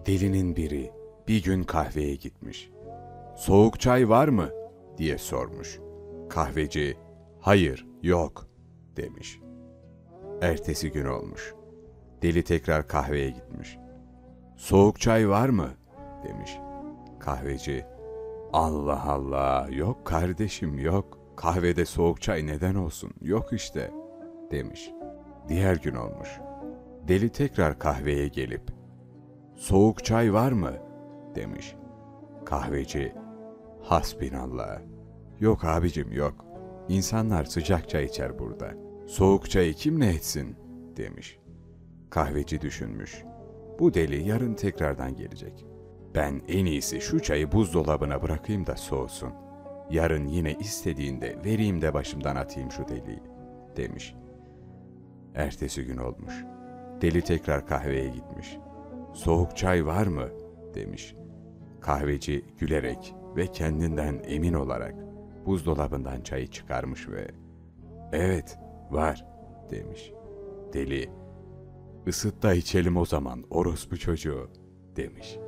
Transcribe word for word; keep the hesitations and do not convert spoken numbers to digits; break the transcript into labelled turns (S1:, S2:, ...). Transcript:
S1: Delinin biri bir gün kahveye gitmiş. "Soğuk çay var mı?" diye sormuş. Kahveci, "Hayır, yok," demiş. Ertesi gün olmuş. Deli tekrar kahveye gitmiş. "Soğuk çay var mı?" demiş. Kahveci, "Allah Allah, yok kardeşim, yok. Kahvede soğuk çay neden olsun, yok işte," demiş. Diğer gün olmuş. Deli tekrar kahveye gelip, "Soğuk çay var mı?" demiş. Kahveci, "Hasbinallah. Yok abicim, yok. İnsanlar sıcak çay içer burada. Soğuk çayı kim ne etsin?" demiş. Kahveci düşünmüş. Bu deli yarın tekrardan gelecek. Ben en iyisi şu çayı buzdolabına bırakayım da soğusun. Yarın yine istediğinde vereyim de başımdan atayım şu deliyi, demiş. Ertesi gün olmuş. Deli tekrar kahveye gitmiş. "Soğuk çay var mı?" demiş. Kahveci gülerek ve kendinden emin olarak buzdolabından çayı çıkarmış ve "Evet, var," demiş. Deli, "Isıt da içelim o zaman orospu çocuğu," demiş.